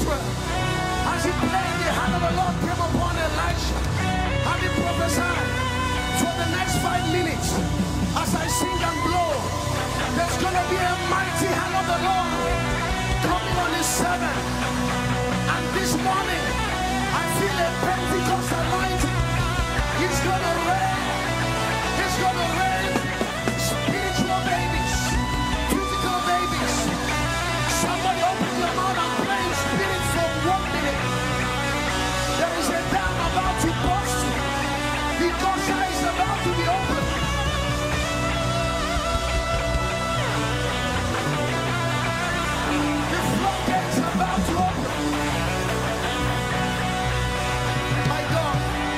Israel. As he played, the hand of the Lord came upon Elisha, and he prophesied for the next 5 minutes. As I sing and blow, there's going to be a mighty hand of the Lord coming on his servant. And this morning, I feel a Pentecost anointing. He's going to rain. He's going to rain spiritual babies, physical babies. Somebody open your mouth and pray in spirit for 1 minute. There is a dam about to burst. The Gosha is about to be opened. The floodgates are about to open. My God.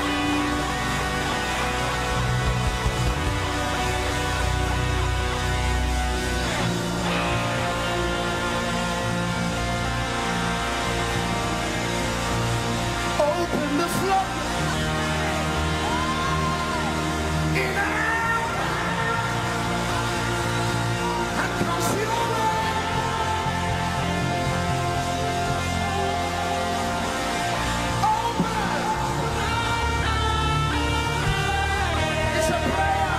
Open the floodgates. In and consume it's a prayer.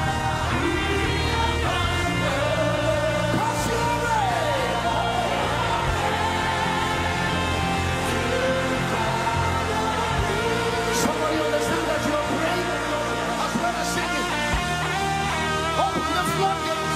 Somebody understand that you are praying as well as singing. Open the floodgates.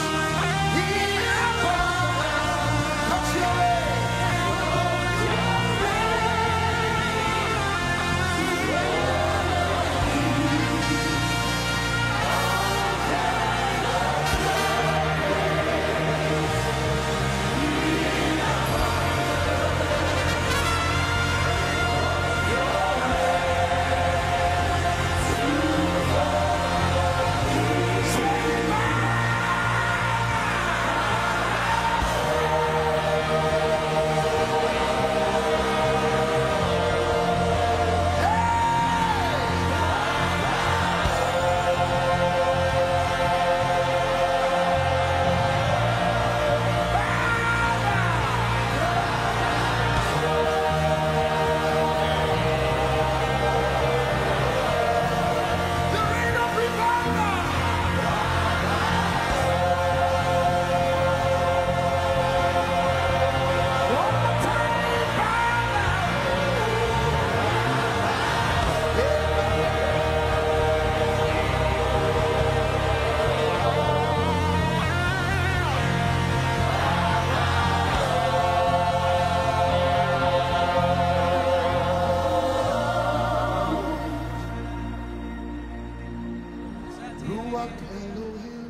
Ruach Elohim,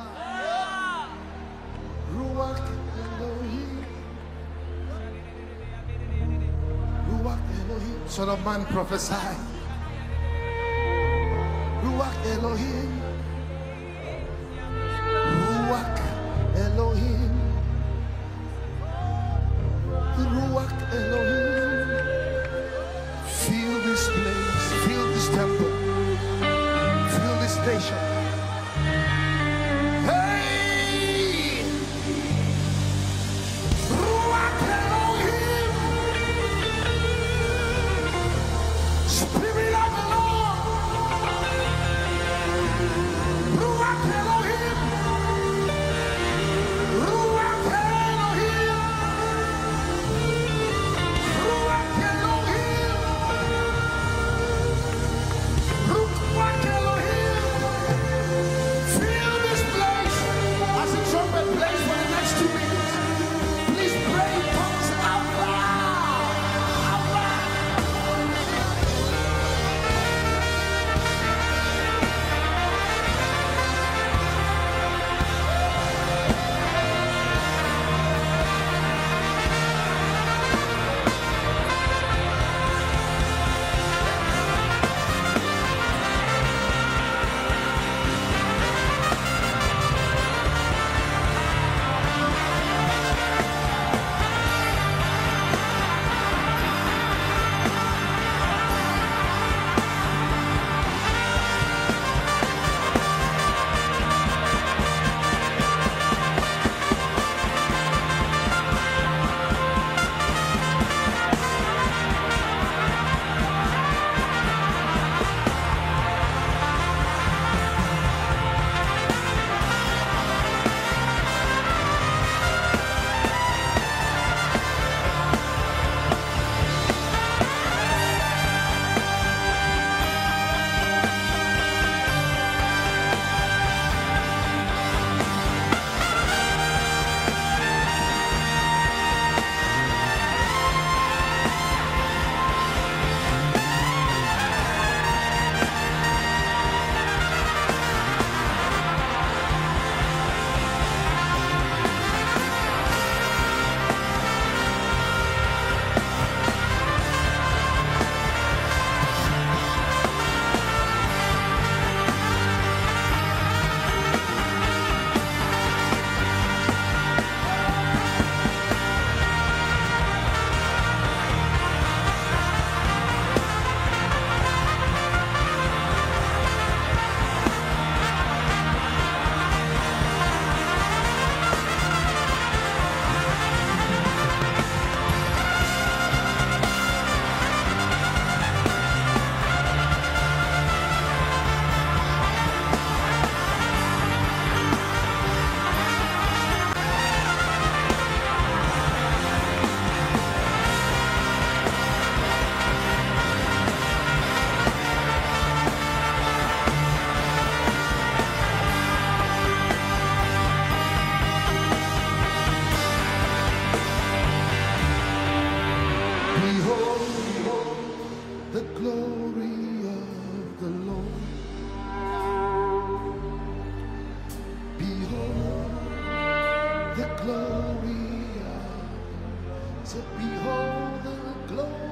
Ruach Elohim, Ruach Elohim. Son of man, prophesy. Ruach Elohim, Ruach Elohim, Ruach Elohim. Feel this place, feel this temple, feel this nation. Hey, Ruach Elohim, Spirit of the Lord. glory of the Lord. Behold the glory of, so behold the glory